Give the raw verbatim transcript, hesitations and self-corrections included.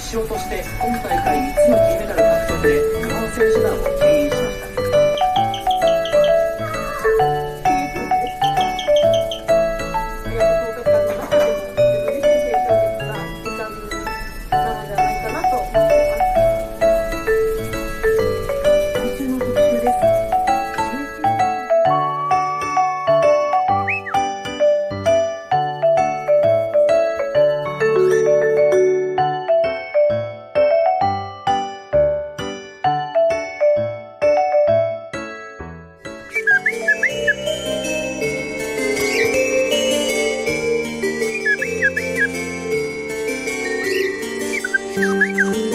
勝として今大会みっつの金メダル獲得で日本選手団を牽引しました。 うん。